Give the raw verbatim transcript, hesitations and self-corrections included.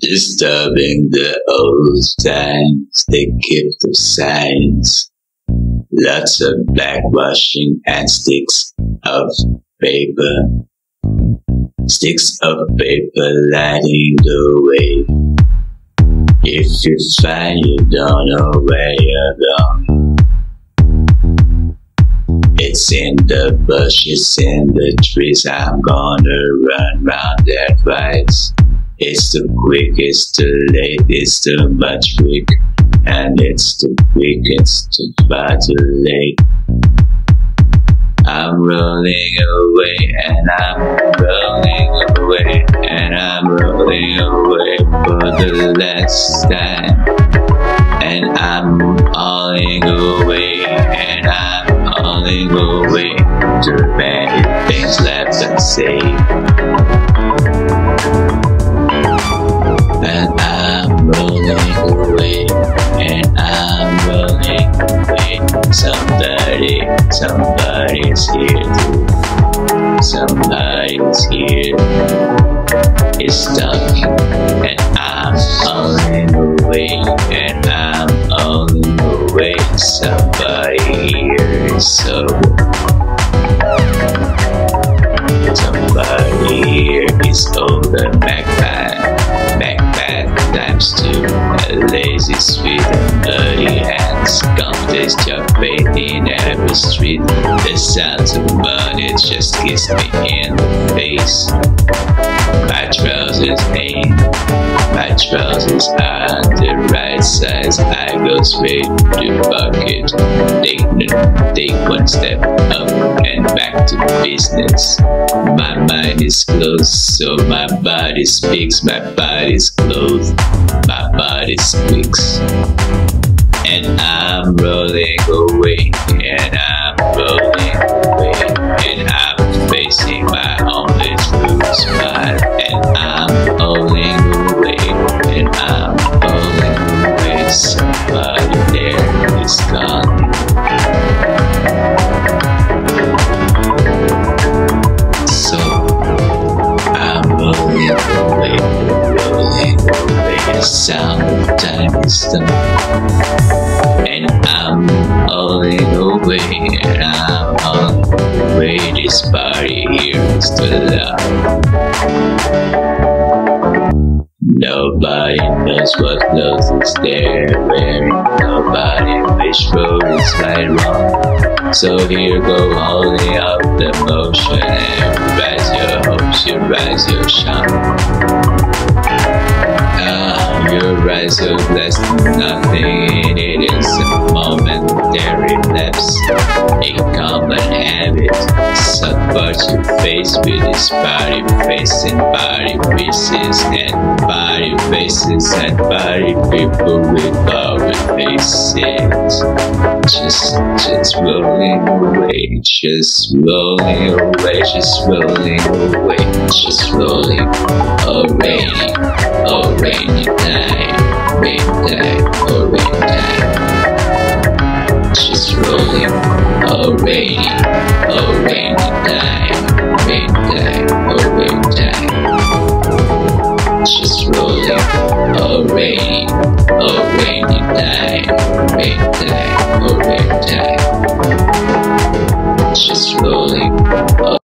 Disturbing the old times, they keep the signs. Lots of blackwashing and sticks of paper. Sticks of paper lighting the way. If you find you don't know where you're going, it's in the bushes, in the trees. I'm gonna run round that twice. It's the quickest, too late, it's too much quick. And it's too quick, it's too far too late. I'm rolling away, and I'm rolling away, and I'm rolling away for the last time. And I'm hauling away, and I'm hauling away. Too many things left unsaid. And I'm rolling away, and I'm rolling away. Somebody, somebody's here too. Somebody's here. It's talking, and I'm hauling away, and I'm hauling away. Somebody here is so. Somebody here is older magpie. Times two, a lazy, sweet and dirty hands. Can't taste your faith in every street. The sound of money just kissed me in the face. My trousers ain't, my trousers are the right size. I go straight to bucket. Take, take one step up and back to business. My mind is closed, so my body speaks. My body's closed, my body speaks. And I'm rolling away, and I'm rolling away, and I'm facing my only true smile. And I'm rolling away, and I'm rolling away. Somebody there is gone. So I'm rolling away, rolling away. The sound of time is done. And I'm hauling away, and I'm hauling away. This party here is still alive. Nobody knows what clothes is they're wearing. Nobody which road is right wrong. So here go holding up the motion, and rise your hopes, you rise your shine. Ah, your rise your blessed, nothing in it is a momentary lapse, a common habit. Support your face with this body face and body faces and body faces and body people with body faces. Just, just rolling away, just rolling away, just rolling away, just rolling. Oh rainy, oh rainy night, rain time, oh rain time. Just rolling, oh rainy, oh rainy night.